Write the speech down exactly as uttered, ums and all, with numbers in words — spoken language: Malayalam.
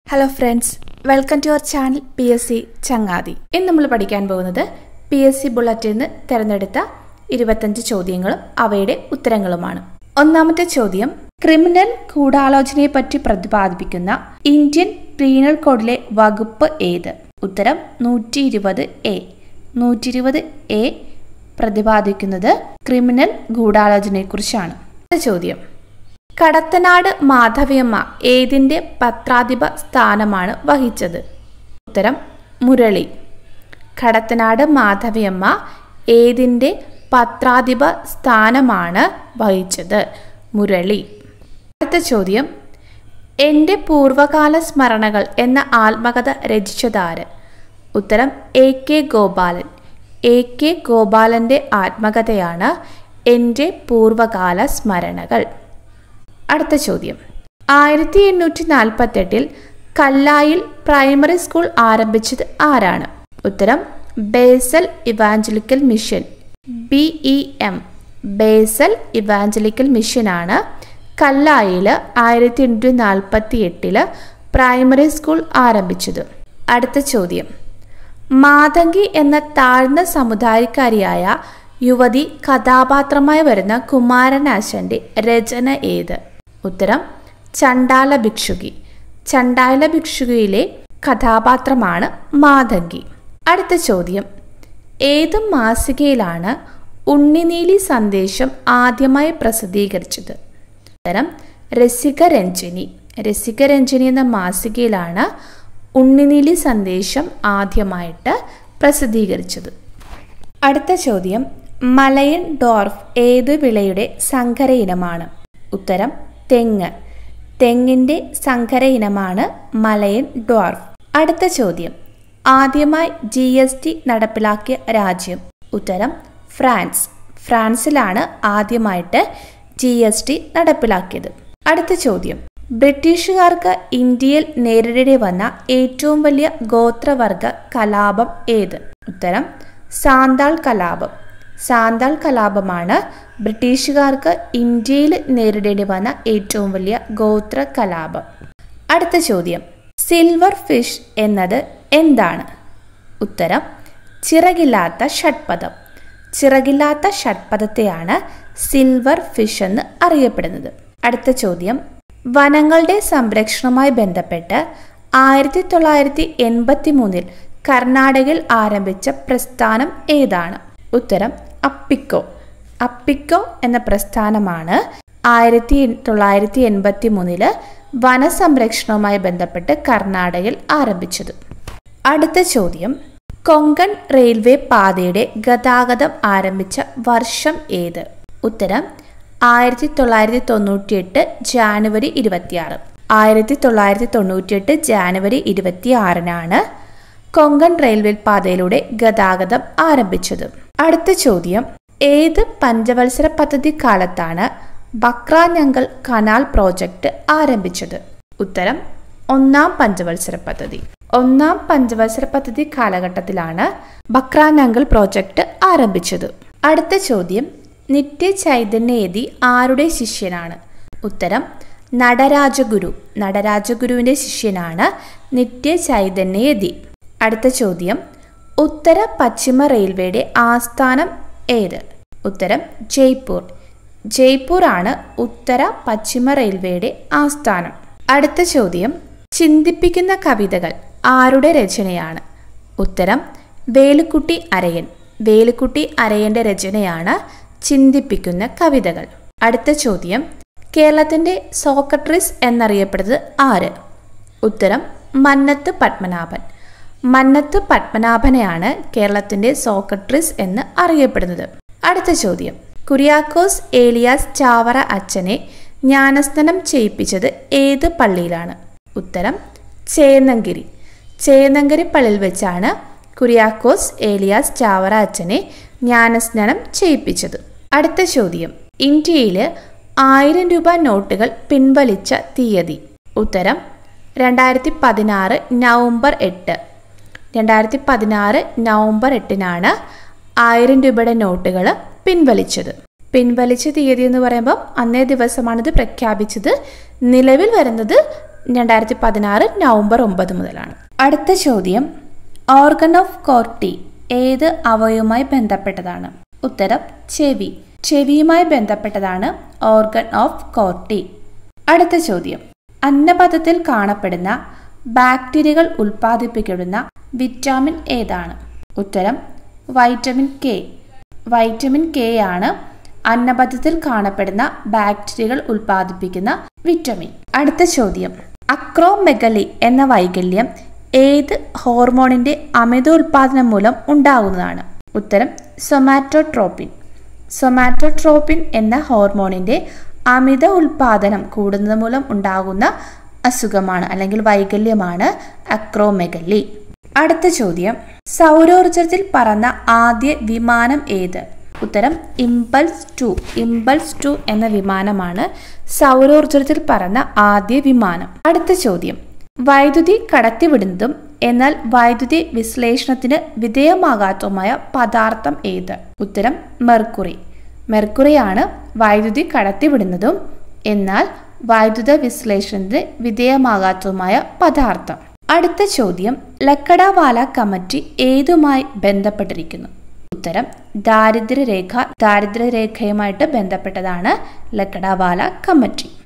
Hello friends, welcome to our channel P S C Changathi. ഇന്ന് നമ്മൾ പഠിക്കാൻ പോകുന്നത് പി എസ് സി ബുള്ളറ്റിൽ നിന്ന് തിരഞ്ഞെടുത്ത ഇരുപത്തഞ്ച് ചോദ്യങ്ങളും അവയുടെ ഉത്തരങ്ങളുമാണ്. ഒന്നാമത്തെ ചോദ്യം, ക്രിമിനൽ ഗൂഢാലോചനയെ പറ്റി പ്രതിപാദിപ്പിക്കുന്ന ഇന്ത്യൻ പീനൽ കോഡിലെ വകുപ്പ് ഏത്? ഉത്തരം നൂറ്റി ഇരുപത് എ. നൂറ്റി ഇരുപത് എ പ്രതിപാദിക്കുന്നത് ക്രിമിനൽ ഗൂഢാലോചനയെക്കുറിച്ചാണ്. ചോദ്യം, കടത്തനാട് മാധവിയമ്മ ഏതിൻ്റെ പത്രാധിപ സ്ഥാനമാണ് വഹിച്ചത്? ഉത്തരം മുരളി. കടത്തനാട് മാധവിയമ്മ ഏതിൻ്റെ പത്രാധിപ സ്ഥാനമാണ് വഹിച്ചത്? മുരളി. അടുത്ത ചോദ്യം, എൻ്റെ പൂർവകാല സ്മരണകൾ എന്ന ആത്മകഥ രചിച്ചതാര്? ഉത്തരം A K Gopalan. A K ഗോപാലൻ്റെ ആത്മകഥയാണ് എൻ്റെ പൂർവകാല സ്മരണകൾ. അടുത്ത ചോദ്യം, ആയിരത്തി എണ്ണൂറ്റി നാൽപ്പത്തെട്ടിൽ കല്ലായിൽ പ്രൈമറി സ്കൂൾ ആരംഭിച്ചത് ആരാണ്? ഉത്തരം Basel evangelical mission, B E M. Basel evangelical മിഷനാണ് കല്ലായിൽ ആയിരത്തി എണ്ണൂറ്റി നാൽപ്പത്തി എട്ടില് പ്രൈമറി സ്കൂൾ ആരംഭിച്ചത്. അടുത്ത ചോദ്യം, മാതങ്കി എന്ന താഴ്ന്ന സമുദായക്കാരിയായ യുവതി കഥാപാത്രമായി വരുന്ന കുമാരനാശാന്റെ രചന ഏത്? ഉത്തരം ചണ്ടാല ഭിക്ഷുകി. ചണ്ടാല ഭിക്ഷുകിയിലെ കഥാപാത്രമാണ് മാതങ്കി. അടുത്ത ചോദ്യം, ഏത് മാസികയിലാണ് ഉണ്ണിനീലി സന്ദേശം ആദ്യമായി പ്രസിദ്ധീകരിച്ചത്? ഉത്തരം രസികരഞ്ജിനി. രസികരഞ്ജിനി എന്ന മാസികയിലാണ് ഉണ്ണിനീലി സന്ദേശം ആദ്യമായിട്ട് പ്രസിദ്ധീകരിച്ചത്. അടുത്ത ചോദ്യം, മലയൻ ഡോർഫ് ഏത് വിളയുടെ സങ്കര ഇനമാണ്? ഉത്തരം തെങ്ങ്. തെങ്ങിൻ്റെ സങ്കര ഇനമാണ് മലയൻ ഡോർഫ്. അടുത്ത ചോദ്യം, ആദ്യമായി ജി എസ് ടി നടപ്പിലാക്കിയ രാജ്യം? ഉത്തരം ഫ്രാൻസ്. ഫ്രാൻസിലാണ് ആദ്യമായിട്ട് ജി എസ് ടി നടപ്പിലാക്കിയത്. അടുത്ത ചോദ്യം, ബ്രിട്ടീഷുകാർക്ക് ഇന്ത്യയിൽ നേരിടേണ്ടി വന്ന ഏറ്റവും വലിയ ഗോത്രവർഗ കലാപം ഏത്? ഉത്തരം സാന്താൾ കലാപം. സാന്താൾ കലാപമാണ് ബ്രിട്ടീഷുകാർക്ക് ഇന്ത്യയിൽ നേരിടേണ്ടി വന്ന ഏറ്റവും വലിയ ഗോത്ര കലാപം. അടുത്ത ചോദ്യം, സിൽവർ ഫിഷ് എന്നത് എന്താണ്? ഉത്തരം ചിറകില്ലാത്ത ഷഡ്പദം. ചിറകില്ലാത്ത ഷഡ്പദത്തെയാണ് സിൽവർ ഫിഷ് എന്ന് അറിയപ്പെടുന്നത്. അടുത്ത ചോദ്യം, വനങ്ങളുടെ സംരക്ഷണവുമായി ബന്ധപ്പെട്ട് ആയിരത്തി തൊള്ളായിരത്തി എൺപത്തി മൂന്നിൽ കർണാടകയിൽ ആരംഭിച്ച പ്രസ്ഥാനം ഏതാണ്? ഉത്തരം അപ്പിക്കോ. അപ്പിക്കോ എന്ന പ്രസ്ഥാനമാണ് ആയിരത്തി തൊള്ളായിരത്തി എൺപത്തി മൂന്നില് വനസംരക്ഷണവുമായി ബന്ധപ്പെട്ട് കർണാടകയിൽ ആരംഭിച്ചത്. അടുത്ത ചോദ്യം, കൊങ്കൺ റെയിൽവേ പാതയുടെ ഗതാഗതം ആരംഭിച്ച വർഷം ഏത്? ഉത്തരം ആയിരത്തി തൊള്ളായിരത്തി തൊണ്ണൂറ്റി എട്ട് ജാനുവരി ഇരുപത്തിയാറ്. ആയിരത്തി തൊള്ളായിരത്തി തൊണ്ണൂറ്റി എട്ട് ജാനുവരി ഇരുപത്തി ആറിനാണ് കൊങ്കൺ റെയിൽവേ പാതയിലൂടെ ഗതാഗതം ആരംഭിച്ചത്. അടുത്ത ചോദ്യം, ഏത് പഞ്ചവത്സര പദ്ധതി കാലത്താണ് ബക്രാനങ്കൽ കനാൽ പ്രോജക്റ്റ് ആരംഭിച്ചത്? ഉത്തരം ഒന്നാം പഞ്ചവത്സര പദ്ധതി. ഒന്നാം പഞ്ചവത്സര പദ്ധതി കാലഘട്ടത്തിലാണ് ബക്രാനങ്കൽ പ്രോജക്റ്റ് ആരംഭിച്ചത്. അടുത്ത ചോദ്യം, നിത്യ ചൈതന്യയതി ആരുടെ ശിഷ്യനാണ്? ഉത്തരം നടരാജഗുരു. നടരാജഗുരുവിന്റെ ശിഷ്യനാണ് നിത്യ ചൈതന്യയതി. അടുത്ത ചോദ്യം, ഉത്തര പശ്ചിമ റെയിൽവേയുടെ ആസ്ഥാനം ഏത്? ഉത്തരം ജയ്പൂർ. ജയ്പൂർ ആണ് ഉത്തര പശ്ചിമ റെയിൽവേയുടെ ആസ്ഥാനം. അടുത്ത ചോദ്യം, ചിന്തിപ്പിക്കുന്ന കവിതകൾ ആരുടെ രചനയാണ്? ഉത്തരം വേലുക്കുട്ടി അരയൻ. വേലുക്കുട്ടി അരയന്റെ രചനയാണ് ചിന്തിപ്പിക്കുന്ന കവിതകൾ. അടുത്ത ചോദ്യം, കേരളത്തിന്റെ സോക്രട്ടീസ് എന്നറിയപ്പെടുന്നത് ആര്? ഉത്തരം മന്നത്ത് പത്മനാഭൻ. മന്നത്ത് പത്മനാഭനെയാണ് കേരളത്തിന്റെ സോക്രട്ടീസ് എന്ന് അറിയപ്പെടുന്നത്. അടുത്ത ചോദ്യം, കുര്യാക്കോസ് ഏലിയാസ് ചാവറ അച്ഛനെ ജ്ഞാനസ്നാനം ചെയ്യിപ്പിച്ചത് ഏത് പള്ളിയിലാണ്? ഉത്തരം ചേന്നങ്കിരി. ചേന്നങ്കിരി പള്ളിയിൽ വെച്ചാണ് കുര്യാക്കോസ് ഏലിയാസ് ചാവറ അച്ഛനെ ജ്ഞാനസ്നാനം ചെയ്യിപ്പിച്ചത്. അടുത്ത ചോദ്യം, ഇന്ത്യയിൽ ആയിരം രൂപ നോട്ടുകൾ പിൻവലിച്ച തീയതി? ഉത്തരം രണ്ടായിരത്തി പതിനാറ് നവംബർ എട്ട്. രണ്ടായിരത്തി പതിനാറ് നവംബർ എട്ടിനാണ് ആയിരം രൂപയുടെ നോട്ടുകൾ പിൻവലിച്ചത്. പിൻവലിച്ച തീയതി എന്ന് പറയുമ്പോൾ അന്നേ ദിവസമാണിത് പ്രഖ്യാപിച്ചത്. നിലവിൽ വരുന്നത് രണ്ടായിരത്തി പതിനാറ് നവംബർ ഒമ്പത് മുതലാണ്. അടുത്ത ചോദ്യം, ഓർഗൻ ഓഫ് കോർട്ടി ഏത് അവയവുമായി ബന്ധപ്പെട്ടതാണ്? ഉത്തരം ചെവി. ചെവിയുമായി ബന്ധപ്പെട്ടതാണ് ഓർഗൻ ഓഫ് കോർട്ടി. അടുത്ത ചോദ്യം, അന്നപഥത്തിൽ കാണപ്പെടുന്ന ബാക്ടീരിയകൾ ഉൽപ്പാദിപ്പിക്കുന്ന വിറ്റാമിൻ ഏതാണ്? ഉത്തരം വൈറ്റമിൻ കെ. വൈറ്റമിൻ കെ ആണ് അന്നപഥത്തിൽ കാണപ്പെടുന്ന ബാക്ടീരിയകൾ ഉൽപ്പാദിപ്പിക്കുന്ന വിറ്റമിൻ. അടുത്ത ചോദ്യം, അക്രോമെഗലി എന്ന വൈകല്യം ഏത് ഹോർമോണിന്റെ അമിതോൽപാദനം മൂലം ഉണ്ടാകുന്നതാണ്? ഉത്തരം സൊമാറ്റോട്രോപിൻ. സൊമാറ്റോട്രോപിൻ എന്ന ഹോർമോണിന്റെ അമിത ഉൽപാദനം കൂടുന്നത് മൂലം ഉണ്ടാകുന്ന അസുഖമാണ് അല്ലെങ്കിൽ വൈകല്യമാണ് അക്രോമെഗലി. അടുത്ത ചോദ്യം, സൗരോർജത്തിൽ പറന്ന ആദ്യ വിമാനം ഏത്? ഉത്തരം ഇമ്പൾസ് ടു. ഇമ്പൾസ് ടു എന്ന വിമാനമാണ് സൗരോർജത്തിൽ പറന്ന ആദ്യ വിമാനം. അടുത്ത ചോദ്യം, വൈദ്യുതി കടത്തിവിടുന്നതും എന്നാൽ വൈദ്യുതി വിശ്ലേഷണത്തിന് വിധേയമാകാത്തതുമായ പദാർത്ഥം ഏത്? ഉത്തരം മെർക്കുറി. മെർക്കുറിയാണ് വൈദ്യുതി കടത്തിവിടുന്നതും എന്നാൽ വൈദ്യുത വിശ്ലേഷണത്തിന് വിധേയമാകാത്തതുമായ പദാർത്ഥം. അടുത്ത ചോദ്യം, ലക്കഡവാല കമ്മിറ്റി ഏതുമായി ബന്ധപ്പെട്ടിരിക്കുന്നു? ഉത്തരം ദാരിദ്ര്യരേഖ. ദാരിദ്ര്യരേഖയുമായിട്ട് ബന്ധപ്പെട്ടതാണ് ലക്കഡവാല കമ്മിറ്റി.